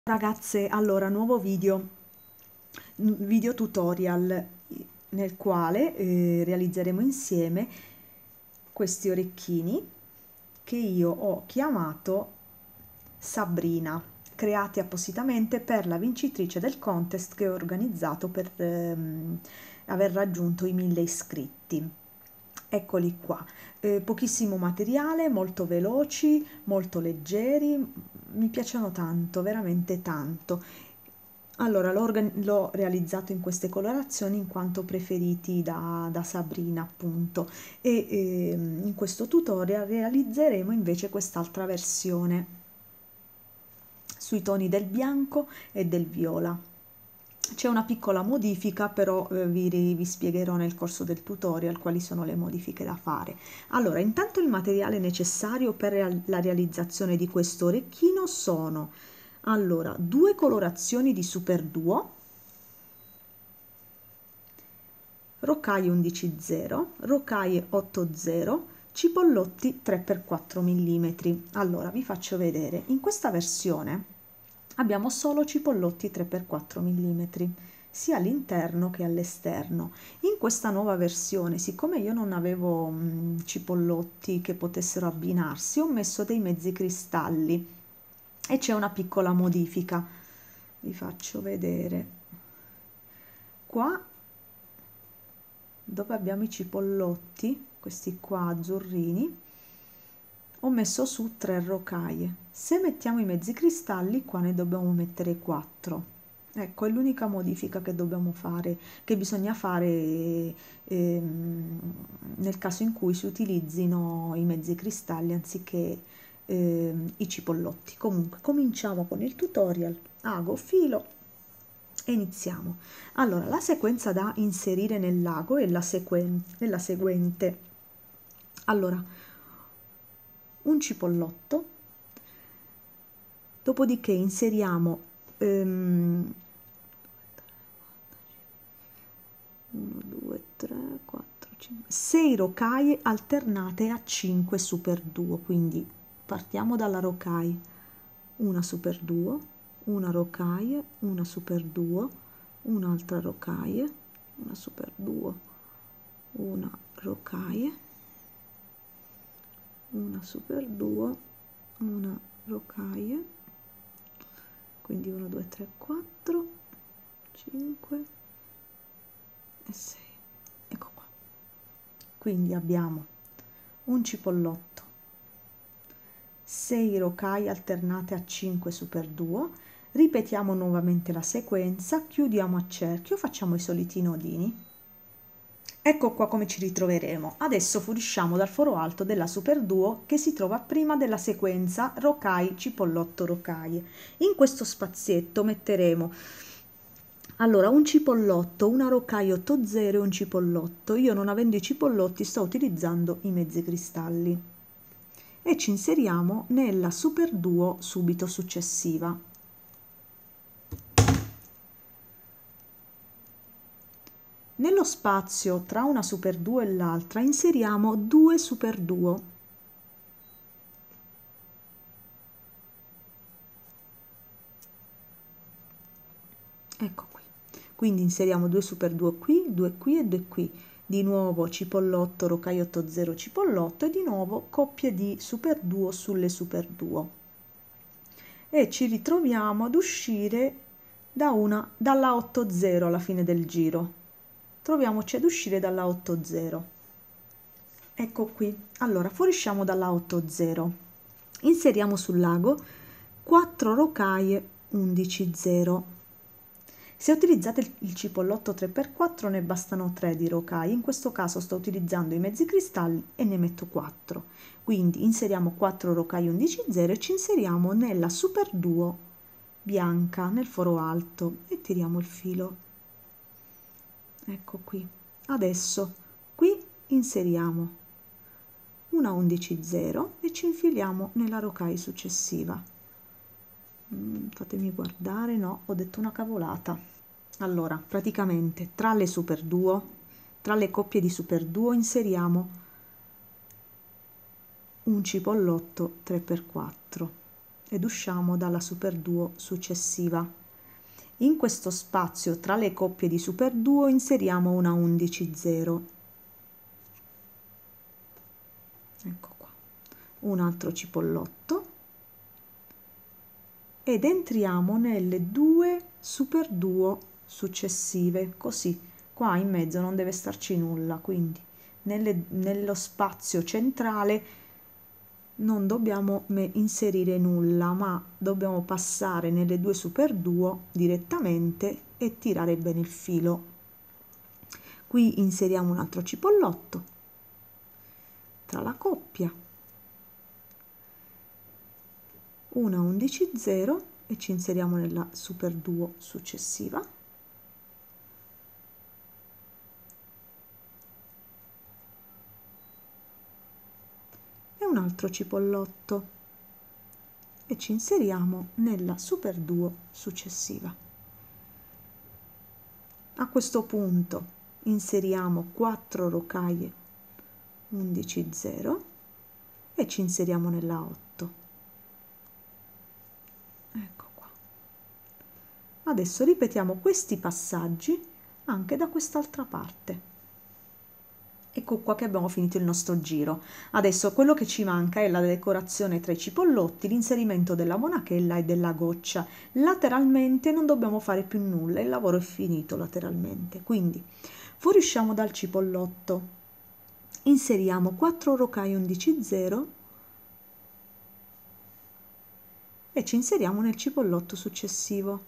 Ragazze, allora nuovo video tutorial nel quale realizzeremo insieme questi orecchini che io ho chiamato Sabrina, creati appositamente per la vincitrice del contest che ho organizzato per aver raggiunto i 1000 iscritti. Eccoli qua, pochissimo materiale, molto veloci, molto leggeri, mi piacciono tanto, veramente tanto. Allora, l'ho realizzato in queste colorazioni in quanto preferiti da Sabrina, appunto, e in questo tutorial realizzeremo invece quest'altra versione sui toni del bianco e del viola. C'è una piccola modifica, però vi spiegherò nel corso del tutorial quali sono le modifiche da fare. Allora, intanto il materiale necessario per la realizzazione di questo orecchino sono allora 2 colorazioni di Super Duo, rocaie 11.0, rocaie 8.0, cipollotti 3x4 mm. Allora, vi faccio vedere, in questa versione abbiamo solo cipollotti 3x4 mm, sia all'interno che all'esterno. In questa nuova versione, siccome io non avevo cipollotti che potessero abbinarsi, ho messo dei mezzi cristalli e c'è una piccola modifica. Vi faccio vedere. Qua dove abbiamo i cipollotti, questi qua azzurrini, ho messo su 3 rocaie. Se mettiamo i mezzi cristalli, qua ne dobbiamo mettere 4. Ecco, è l'unica modifica che dobbiamo fare, che bisogna fare nel caso in cui si utilizzino i mezzi cristalli anziché i cipollotti. Comunque, cominciamo con il tutorial. Ago, filo e iniziamo. Allora, la sequenza da inserire nel lago è la seguente. Allora, un cipollotto, dopodiché inseriamo 1, 2, 3, 4, 5, 6 rocaie alternate a 5 super duo, quindi partiamo dalla rocaia, una super duo, una rocaia, una super duo, un'altra rocaia, una super duo, una rocaia, una super duo, una rocaia, quindi 1 2 3 4 5 e 6. Ecco qua, quindi abbiamo un cipollotto, 6 rocaie alternate a 5 super duo, ripetiamo nuovamente la sequenza, chiudiamo a cerchio, facciamo i soliti nodini. Ecco qua come ci ritroveremo. Adesso fuoriusciamo dal foro alto della Super Duo che si trova prima della sequenza rocaie, cipollotto, rocaie. In questo spazietto metteremo allora un cipollotto, una rocaia 8.0 e un cipollotto. Io non avendo i cipollotti sto utilizzando i mezzi cristalli e ci inseriamo nella Super Duo subito successiva. Nello spazio tra una super duo e l'altra inseriamo 2 super duo. Ecco qui. Quindi inseriamo 2 super duo qui, 2 qui e 2 qui. Di nuovo cipollotto, rocaia 8.0, cipollotto e di nuovo coppie di super duo sulle super duo. E ci ritroviamo ad uscire dalla 8.0 alla fine del giro. Troviamoci ad uscire dalla 8.0. Ecco qui. Allora, fuoriusciamo dalla 8.0. Inseriamo sul lago 4 rocaie 11.0. Se utilizzate il cipollotto 3x4 ne bastano 3 di rocaie, in questo caso sto utilizzando i mezzi cristalli e ne metto 4. Quindi inseriamo 4 rocaie 11.0 e ci inseriamo nella super duo bianca nel foro alto e tiriamo il filo. Ecco qui. Adesso qui inseriamo una 11.0 e ci infiliamo nella rocaia successiva. Fatemi guardare, no, ho detto una cavolata. Allora, praticamente tra le super duo, tra le coppie di super duo inseriamo un cipollotto 3x4 ed usciamo dalla superduo successiva. In questo spazio tra le coppie di superduo inseriamo una 11-0. Ecco qua, un altro cipollotto ed entriamo nelle due superduo successive, così qua in mezzo non deve starci nulla, quindi nello spazio centrale non dobbiamo inserire nulla, ma dobbiamo passare nelle due superduo direttamente e tirare bene il filo. Qui inseriamo un altro cipollotto tra la coppia, una 11-0 e ci inseriamo nella superduo successiva. Un altro cipollotto e ci inseriamo nella superduo successiva. A questo punto inseriamo 4 rocaie 11-0 e ci inseriamo nella 8. Ecco qua. Adesso ripetiamo questi passaggi anche da quest'altra parte. Ecco qua che abbiamo finito il nostro giro. Adesso quello che ci manca è la decorazione tra i cipollotti, l'inserimento della monachella e della goccia. Lateralmente non dobbiamo fare più nulla, il lavoro è finito lateralmente. Quindi fuoriusciamo dal cipollotto, inseriamo 4 rocaie 11-0 e ci inseriamo nel cipollotto successivo.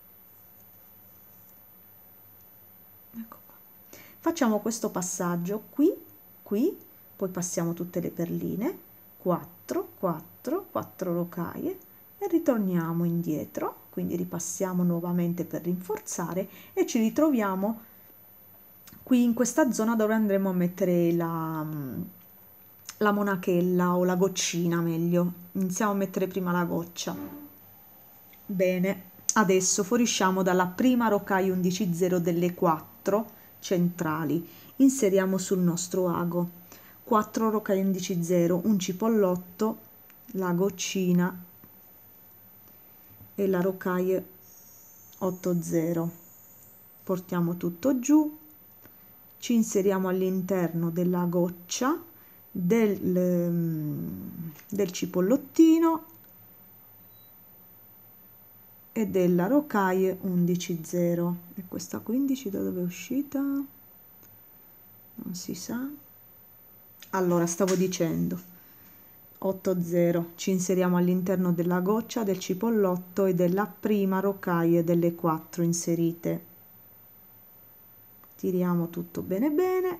Ecco. Facciamo questo passaggio qui, poi passiamo tutte le perline, 4, 4, 4 rocaie e ritorniamo indietro, quindi ripassiamo nuovamente per rinforzare e ci ritroviamo qui in questa zona dove andremo a mettere la monachella o la goccina meglio. Iniziamo a mettere prima la goccia. Bene, adesso fuoriusciamo dalla prima rocaia 11-0 delle 4 centrali, inseriamo sul nostro ago 4 rocaie 11-0, un cipollotto, la goccina e la rocaia 8-0, portiamo tutto giù, ci inseriamo all'interno della goccia del cipollottino e della rocaia 11-0. E questa 15 da dove è uscita? Non si sa. Allora, stavo dicendo 8-0, ci inseriamo all'interno della goccia del cipollotto e della prima rocaia delle 4 inserite. Tiriamo tutto bene bene.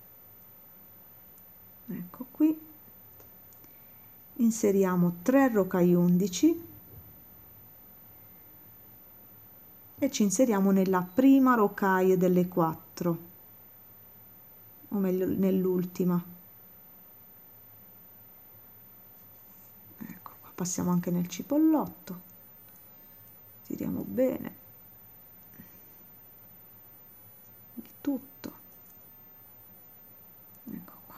Ecco qui. Inseriamo 3 rocaie 11 e ci inseriamo nella prima rocaia delle 4, o meglio nell'ultima. Ecco qua, passiamo anche nel cipollotto, tiriamo bene il tutto. Ecco qua.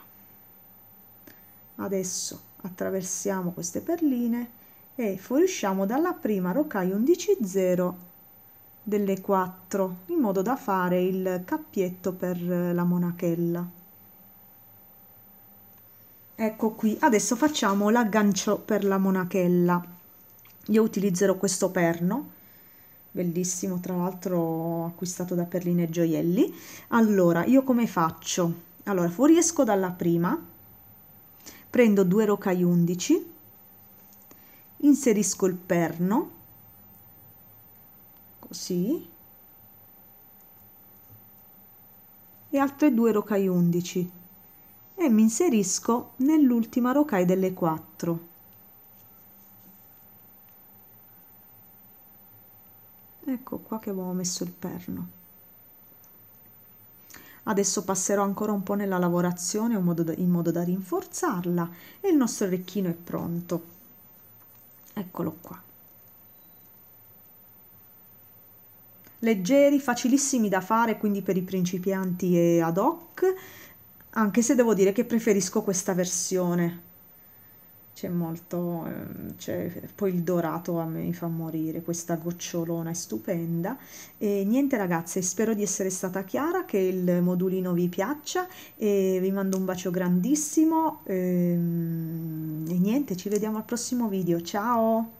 Adesso attraversiamo queste perline e fuoriusciamo dalla prima rocaia 11-0 delle 4 in modo da fare il cappietto per la monachella. Ecco qui, adesso facciamo l'aggancio per la monachella. Io utilizzerò questo perno, bellissimo, tra l'altro acquistato da Perline Gioielli. Allora, io come faccio? Allora, fuoriesco dalla prima, prendo 2 rocaie 11, inserisco il perno, così, e altre 2 rocaie 11 e mi inserisco nell'ultima rocaia delle 4. Ecco qua che avevo messo il perno. Adesso passerò ancora un po' nella lavorazione in modo da rinforzarla e il nostro orecchino è pronto. Eccolo qua. Leggeri, facilissimi da fare, quindi per i principianti e ad hoc, anche se devo dire che preferisco questa versione. c'è molto, poi il dorato a me mi fa morire, questa gocciolona è stupenda. E niente ragazze, spero di essere stata chiara, che il modulino vi piaccia e vi mando un bacio grandissimo, e niente, ci vediamo al prossimo video, ciao!